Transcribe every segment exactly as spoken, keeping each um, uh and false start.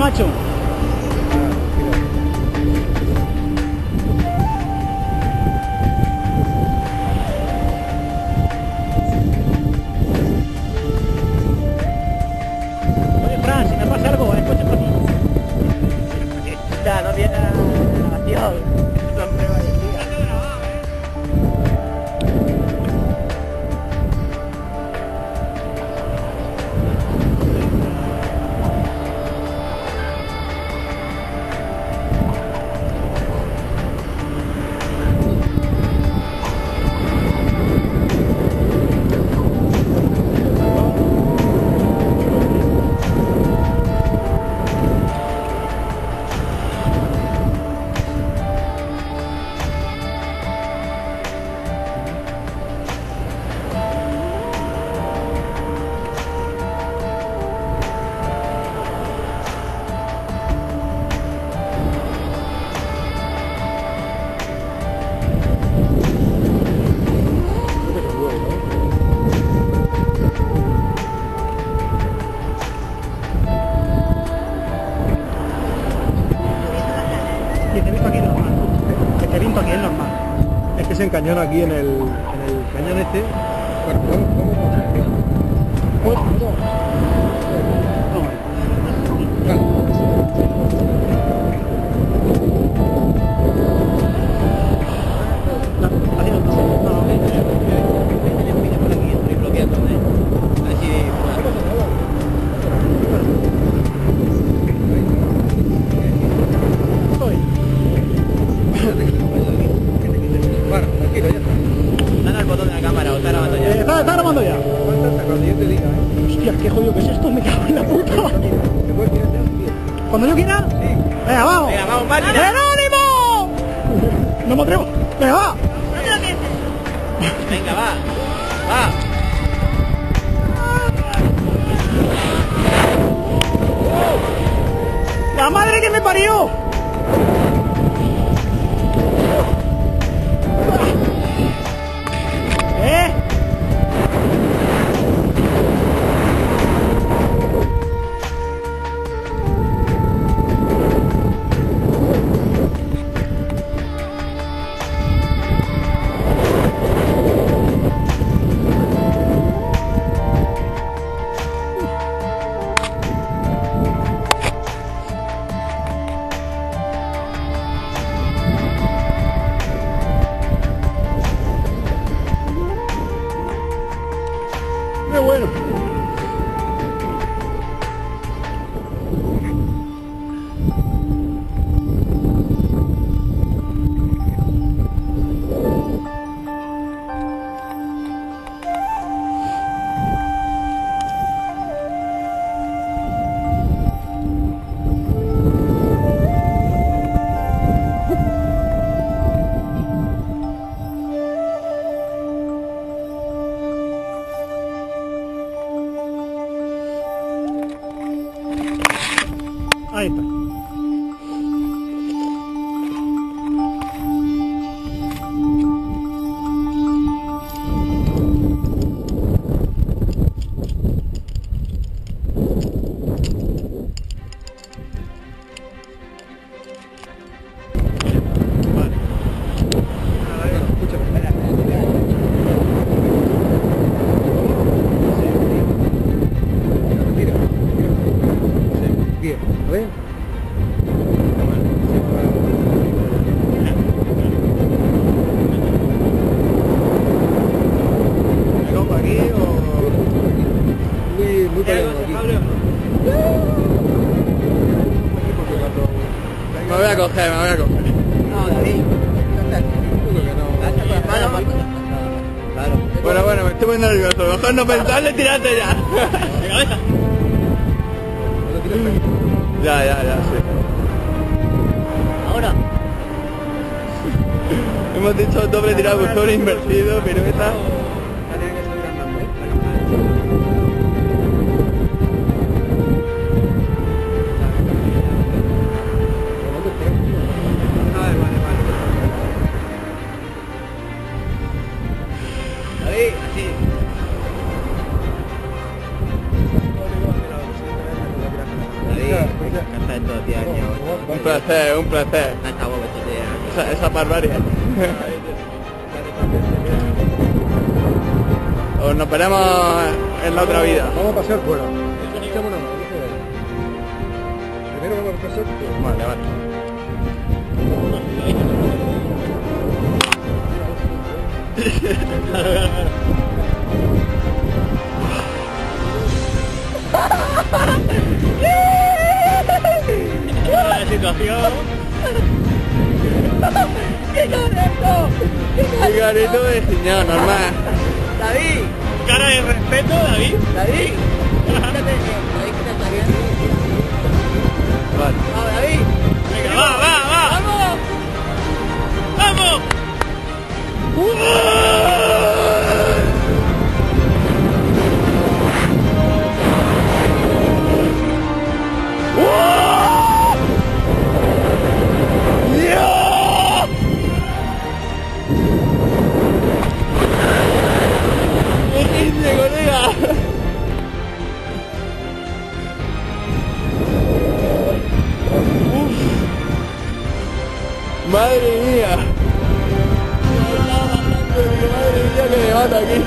macho. Oye, Fran, si me pasa algo, el coche para ti. Ya, no viene a la grabación. Se encañona aquí en el, en el cañón este. Bueno, vamos, vamos, vamos. ¿Qué jodido que es esto? Me cago en la puta. Cuando yo quiera. Sí. Venga, vamos. Venga, vamos, máquina. ¡Jerónimo! No me atrevo. Venga, va. No te lo pienses. Venga, va. Va. ¡La madre que me parió! ¿Eh? ¡Qué bueno! Ahí está. Me voy a coger, me voy a coger. No, David. Claro. Bueno, bueno, me estoy muy nervioso. Mejor no pensarle, tirate ya. De cabeza. Ya, ya, ya, sí. Ahora. Hemos dicho doble tirado, buzón invertido, pirueta. placer, un placer. No está bobo este tío. Esa, esa barbarie. O nos veremos en la otra vida. Vamos a pasear fuera. Echamos una mano, no jodas. Primero vamos a pasar fuera. Vale, vale. La situación. ¡Qué careto! ¡Qué careto de señor, normal! David. Cara de respeto, David. David. Fíjate, David que te está viendo. Vale. Vamos, David. Venga, va, va, va. Vamos. Vamos. Madre mía. Madre mía que me mata aquí.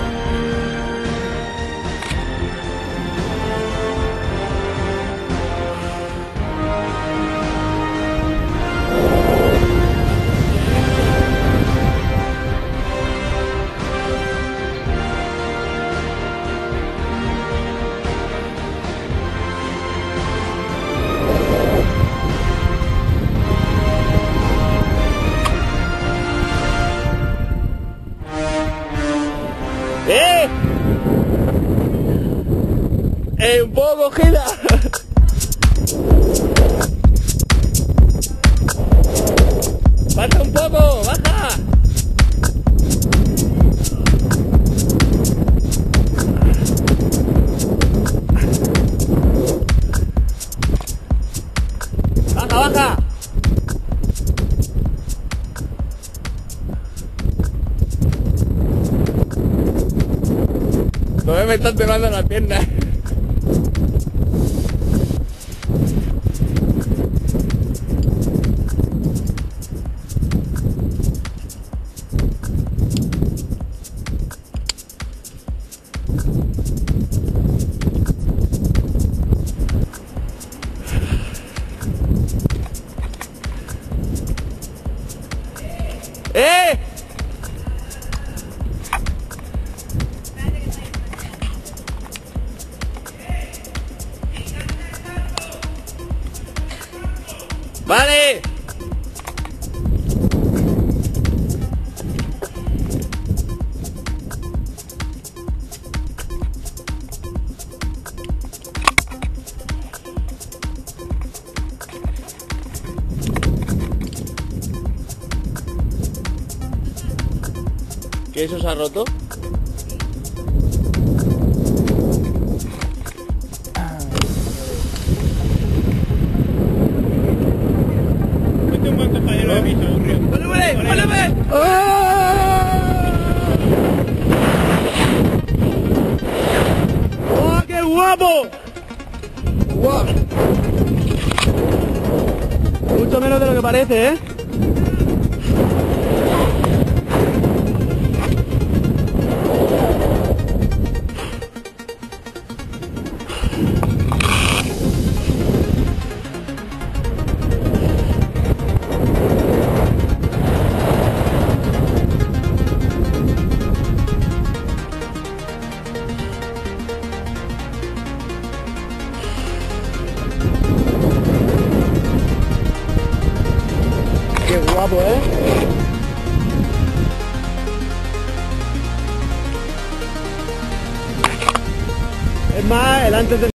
¡Eh! ¡Eh, un poco, Gila! ¡Baja un poco! ¡Baja! ¡Baja, baja! Todavía me están temblando las piernas. ¡Eh! ¡Vale! ¿Qué eso se ha roto? Este es un buen compañero de piso, aburrido. ¡Vuelve! ¡Vuelve! ¡Oh, qué guapo! ¡Guau! Mucho menos de lo que parece, ¿eh? Qué guapo, ¿eh? Es más, el antes de...